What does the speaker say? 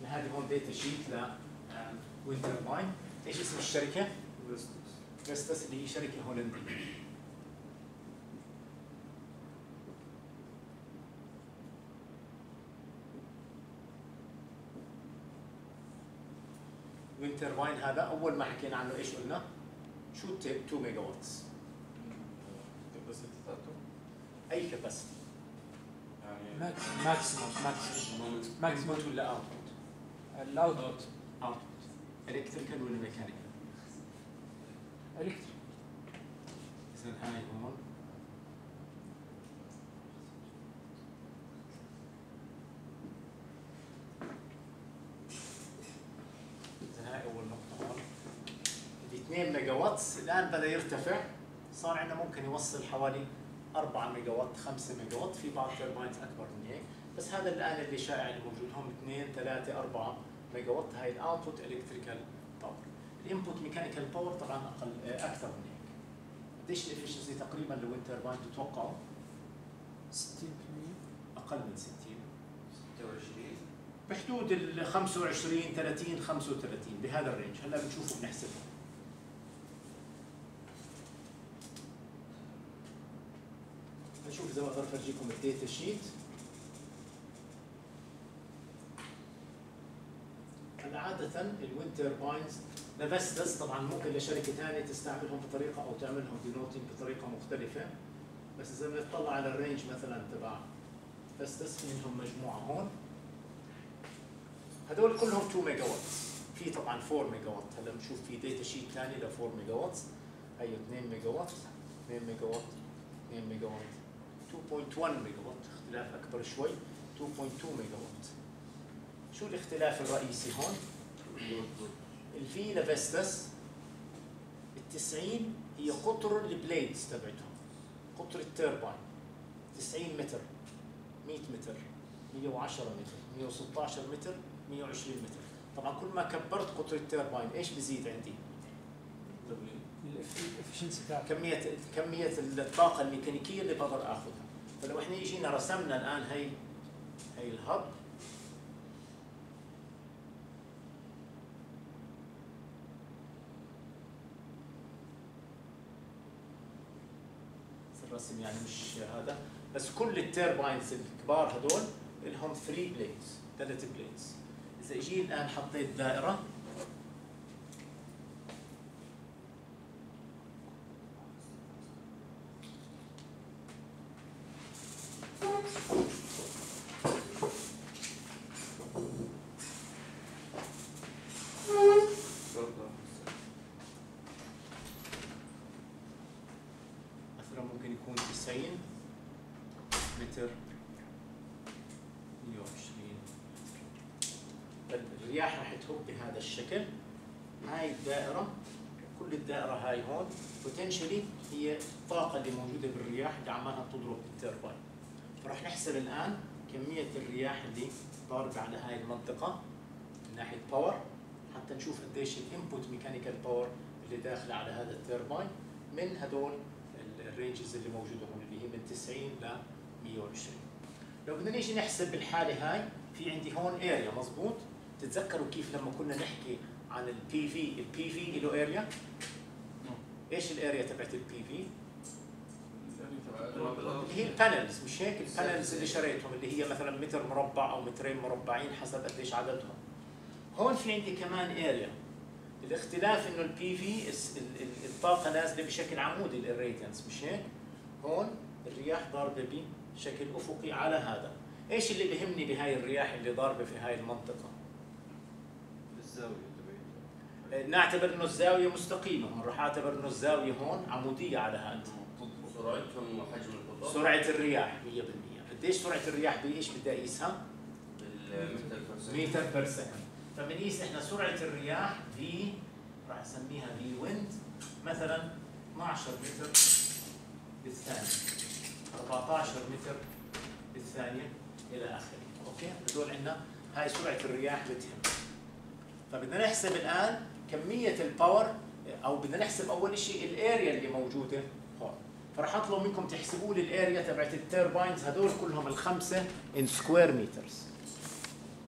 هذه هون داتا شيت ل ويند ترباين. ايش اسم الشركه؟ فيستس، اللي هي شركه هولنديه. ويند ترباين هذا اول ما حكينا عنه ايش قلنا؟ شو 2 ميجا واتس. الكباسيتي تاعته اي كاباسيتي؟ يعني ماكسيموم ولا اوتبوت؟ الاوتبوت اوتبوت الكتريكال ولا ميكانيكال؟ الكتريك. اذا هاي هون هاي اول نقطه هون. 2 ميجا واتس الان بدا يرتفع، صار عندنا ممكن يوصل حوالي 4 ميجا وات 5 ميجا وات، في بعض ترباينز اكبر من هيك، بس هذا الان اللي شائع اللي موجود هون 2 3 4 ميجا وات. هاي الاوتبوت الكتريكال باور. الانبوت ميكانيكال باور طبعا اقل اكثر من هيك. قديش الافشنسي تقريبا للويند ترباين تتوقعوا؟ 60%. اقل من 60. 26 بحدود ال 25 30 35 بهذا الرينج. هلا بنشوفه بنحسبه. نشوف اذا بقدر افرجيكم الداتا شيت. هلا عادة الويند ترباينز لفيستس طبعا ممكن لشركة ثانية تستعملهم بطريقة او تعملهم دينوتنج بطريقة مختلفة، بس اذا بنطلع على الرينج مثلا تبع فيستس في منهم مجموعة هون. هدول كلهم 2 ميجا وات. في طبعا 4 ميجا وات. هلا بنشوف في داتا شيت ثاني ل 4 ميجا وات. هي 2 ميجا وات 2 ميجا وات 2 ميجا وات 2.1 ميجا وات، اختلاف اكبر شوي 2.2 ميجا وات. شو الاختلاف الرئيسي هون؟ الفي لفيستس ال 90 هي قطر البليدز تبعتهم، قطر الترباين 90 متر 100 متر 110 متر 116 متر 120 متر. طبعا كل ما كبرت قطر الترباين ايش بزيد عندي؟ الافشنسي تاعك، كمية الطاقة الميكانيكية اللي بقدر اخذها. فلو احنا اجينا رسمنا الان هي الهب، الرسم يعني مش هذا، بس كل التيرباينز الكبار هدول لهم 3 بليدز 3 بليدز. اذا اجي الان حطيت دائرة مثلا ممكن يكون 90 متر 120. الرياح راح تهب بهذا الشكل. هاي الدائرة، كل الدائرة هاي هون بوتنشلي هي الطاقة اللي موجودة بالرياح اللي عمالها تضرب بالترباين. فراح نحسب الآن كمية الرياح اللي ضاربة على هاي المنطقة من ناحية باور، حتى نشوف قديش الانبوت ميكانيكال باور اللي داخلة على هذا الترباين من هدول الرينجز اللي موجودة هون اللي هي من 90 ل 120. لو بدنا نيجي نحسب بالحالة هاي، في عندي هون اريا مضبوط. تتذكروا كيف لما كنا نحكي عن البي في له اريا؟ ايش الاريا تبعت البي في؟ اللي هي البانلز، مش هيك؟ البانلز اللي شريتهم اللي هي مثلا متر مربع او مترين مربعين حسب قديش عددهم. هون في عندي كمان اريا. الاختلاف انه البي في الطاقه نازله بشكل عمودي الراديانس، مش هيك؟ هون الرياح ضاربه بشكل افقي على هذا. ايش اللي بهمني بهاي الرياح اللي ضاربه في هاي المنطقه؟ الزاوية تبعتها. نعتبر انه الزاويه مستقيمه، هون راح اعتبر انه الزاويه هون عموديه على هذا. سرعتهم وحجم القطر. سرعه الرياح 100%. قديش سرعه الرياح بايش بدي اقيسها؟ متر بير سكند. فبنقيس احنا سرعه الرياح في، راح اسميها في ويند، مثلا 12 متر بالثانيه 14 متر بالثانيه الى اخره. اوكي، هدول عندنا هاي سرعه الرياح بتهم. فبدنا نحسب الان كميه الباور، او بدنا نحسب اول شيء الاريا اللي موجوده هون. فراح اطلب منكم تحسبوا لي الاريا تبعت التيرباينز هدول كلهم الخمسه ان سكوير مترز.